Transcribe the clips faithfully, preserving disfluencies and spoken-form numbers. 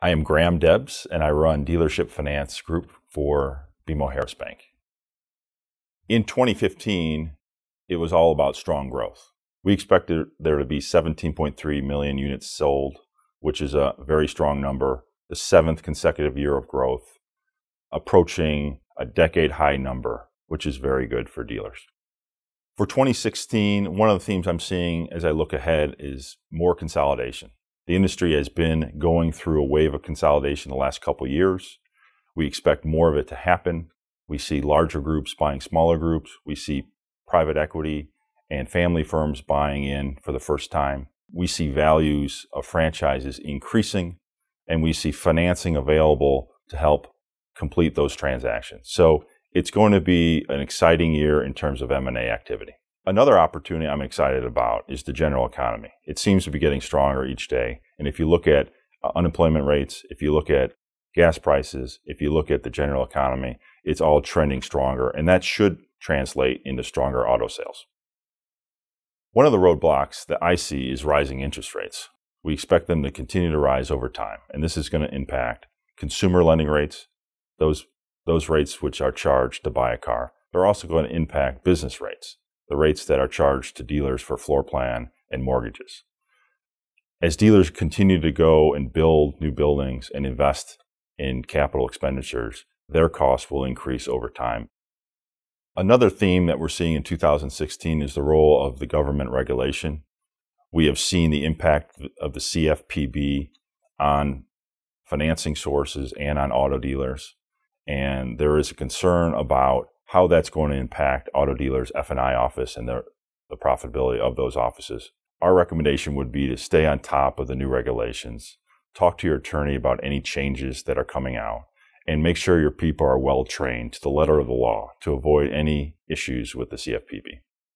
I am Ghram Debes, and I run Dealership Finance Group for B M O Harris Bank. In twenty fifteen, it was all about strong growth. We expected there to be seventeen point three million units sold, which is a very strong number, the seventh consecutive year of growth, approaching a decade-high number, which is very good for dealers. For twenty sixteen, one of the themes I'm seeing as I look ahead is more consolidation. The industry has been going through a wave of consolidation the last couple of years. We expect more of it to happen. We see larger groups buying smaller groups. We see private equity and family firms buying in for the first time. We see values of franchises increasing, and we see financing available to help complete those transactions. So it's going to be an exciting year in terms of M and A activity. Another opportunity I'm excited about is the general economy. It seems to be getting stronger each day. And if you look at uh, unemployment rates, if you look at gas prices, if you look at the general economy, it's all trending stronger. And that should translate into stronger auto sales. One of the roadblocks that I see is rising interest rates. We expect them to continue to rise over time. And this is going to impact consumer lending rates, those, those rates which are charged to buy a car. They're also going to impact business rates, the rates that are charged to dealers for floor plan and mortgages. As dealers continue to go and build new buildings and invest in capital expenditures, their costs will increase over time. Another theme that we're seeing in two thousand sixteen is the role of the government regulation. We have seen the impact of the C F P B on financing sources and on auto dealers, and there is a concern about how that's going to impact auto dealers' F and I office and their, the profitability of those offices. Our recommendation would be to stay on top of the new regulations, talk to your attorney about any changes that are coming out, and make sure your people are well trained to the letter of the law to avoid any issues with the C F P B.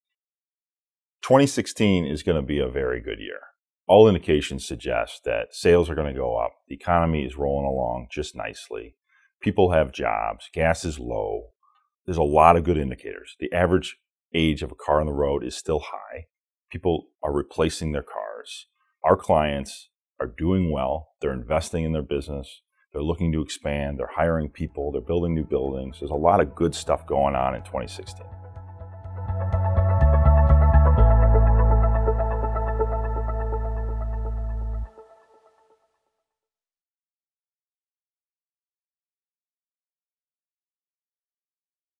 twenty sixteen is going to be a very good year. All indications suggest that sales are going to go up. The economy is rolling along just nicely. People have jobs. Gas is low. There's a lot of good indicators. The average age of a car on the road is still high. People are replacing their cars. Our clients are doing well. They're investing in their business. They're looking to expand. They're hiring people. They're building new buildings. There's a lot of good stuff going on in twenty sixteen.